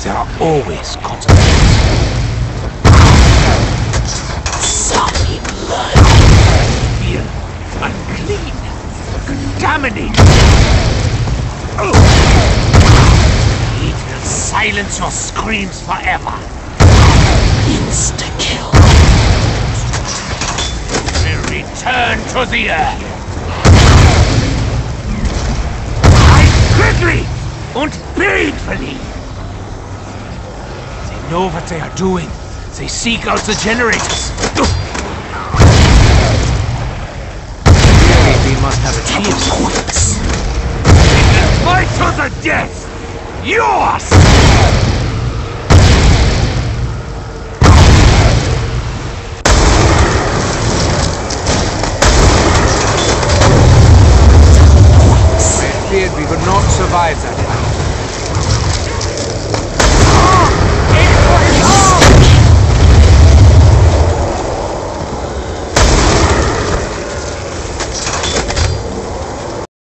There are always consequences. Salty blood. Feel unclean, contaminated. It will silence your screams forever. Insta-kill. Will return to the earth. Quickly und painfully. They know what they are doing. They seek out the generators. Maybe we must have a chance. They will fight to the death. Yours. I feared we would not survive that battle.